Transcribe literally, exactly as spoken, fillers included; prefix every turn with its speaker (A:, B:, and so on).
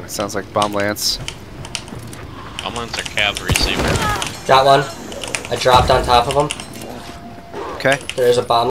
A: It sounds like bomb lance.
B: Bomb lance are cavalry saber.
C: Got one. I dropped on top of him.
A: Okay.
C: There's a bomb